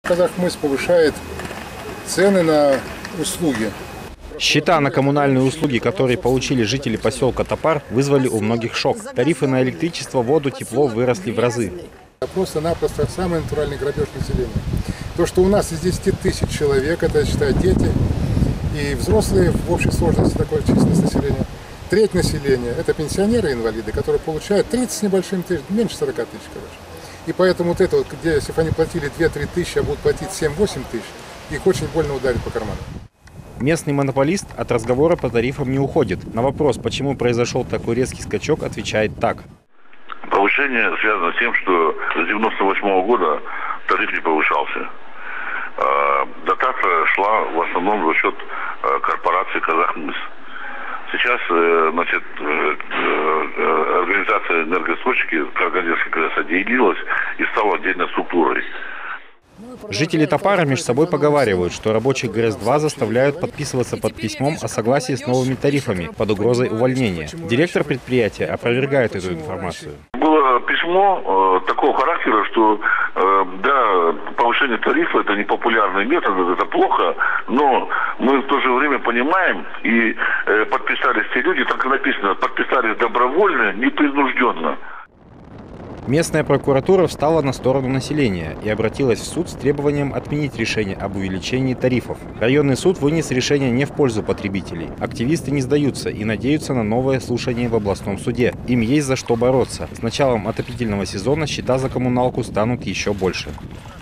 Казахмыс повышает цены на услуги. Счета на коммунальные услуги, которые получили жители поселка Топар, вызвали у многих шок. Тарифы на электричество, воду, тепло выросли в разы. Просто-напросто самый натуральный грабеж населения. То, что у нас из 10 тысяч человек, это, считай, дети и взрослые в общей сложности такой численность населения. Треть населения – это пенсионеры и инвалиды, которые получают 30 с небольшим тысяч, меньше 40 тысяч, короче. И поэтому вот это вот, где, если бы они платили 2-3 тысячи, а будут платить 7-8 тысяч, их очень больно ударит по карману. Местный монополист от разговора по тарифам не уходит. На вопрос, почему произошел такой резкий скачок, отвечает так. Повышение связано с тем, что с 1998 года тариф не повышался. Дотация шла в основном за счет корпорации «Казахмыс». Сейчас, значит, организация «Энергоисточники» несколько раз отделилась и стала отдельной структурой. Жители Топара между собой поговаривают, что рабочих ГРЭС-2 заставляют подписываться под письмом о согласии с новыми тарифами под угрозой увольнения. Директор предприятия опровергает эту информацию. Было письмо такого характера, что да, повышение тарифа – это непопулярный метод, это плохо, но мы в то же время понимаем и подписались те люди, так и написано, подписались добровольно, непринужденно. Местная прокуратура встала на сторону населения и обратилась в суд с требованием отменить решение об увеличении тарифов. Районный суд вынес решение не в пользу потребителей. Активисты не сдаются и надеются на новое слушание в областном суде. Им есть за что бороться. С началом отопительного сезона счета за коммуналку станут еще больше.